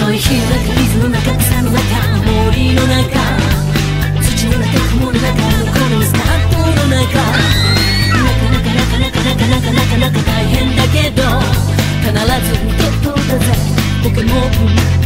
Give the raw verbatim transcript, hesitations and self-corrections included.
い日の中、水の中、草の中、森の中、土の中、雲の中、このスカートの中、なかなかなかなかなかなかなかなか大変だけど必ずゲットだぜポケモン